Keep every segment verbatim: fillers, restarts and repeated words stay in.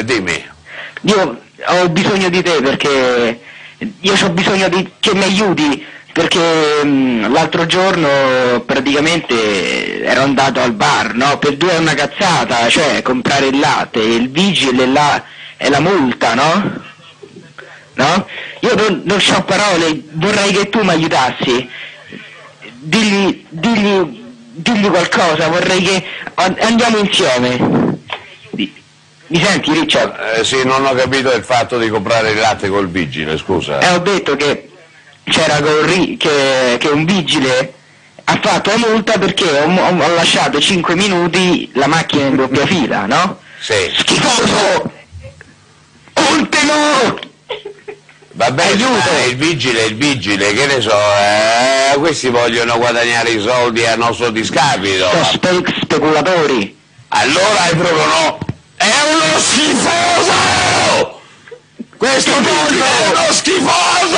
E dimmi. Io ho bisogno di te perché io ho bisogno di che mi aiuti perché mh, l'altro giorno praticamente ero andato al bar, no? Per due è una cazzata, cioè comprare il latte, il vigile là è la multa, no? No? Io non, non ho parole, vorrei che tu mi aiutassi. Digli, digli, digli qualcosa, vorrei che andiamo insieme. Mi senti, Richard? Eh, sì, non ho capito il fatto di comprare il latte col vigile, scusa. Eh, ho detto che c'era col che, che un vigile ha fatto la multa perché ho, ho lasciato cinque minuti la macchina in doppia fila, no? Sì. Schifoso! Ultimo! Va bene, aiuto! Il vigile, il vigile, che ne so, eh, questi vogliono guadagnare i soldi a nostro discapito. Sono spe speculatori. Allora è proprio no. È uno schifoso! Questo vigile è uno schifoso!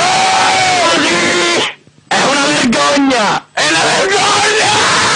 È una vergogna! È una vergogna!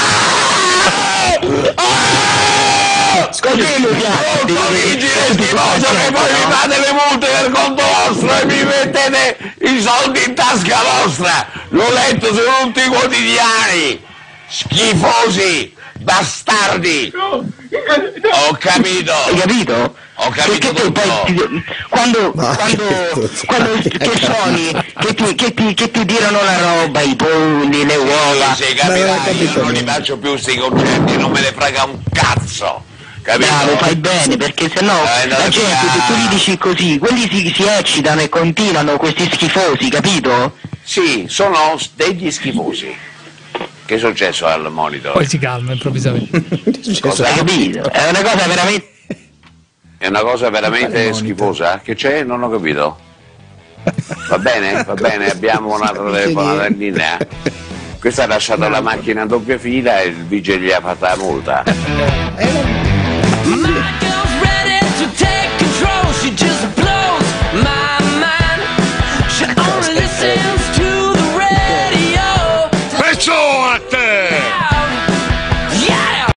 Ah! Così mi piace! Questo vigile schifoso che poi mi fate le multe per conto vostro e mi mettete i soldi in tasca vostra! L'ho letto su tutti i quotidiani! Schifosi! Bastardi! Ho capito! Hai capito? Ho capito perché tu poi ti, quando, quando, quando che suoni, che ti, che, ti, che ti tirano la roba, i polli, le uova. Sì, sì, capirai, io non li faccio più sti concerti, non me ne frega un cazzo! Capito? Bravo, fai bene, perché sennò eh, la gente, via. se tu gli dici così, quelli si, si eccitano e continuano, questi schifosi, capito? Sì, sono degli schifosi. Che è successo al monitor? Poi si calma improvvisamente. Cosa hai capito? È una cosa veramente... È una cosa veramente schifosa? Che c'è? Non ho capito. Va bene? Va bene, abbiamo un'altra telefonata in linea. Questa ha lasciato la macchina a doppia fila e il vigile gli ha fatto la multa.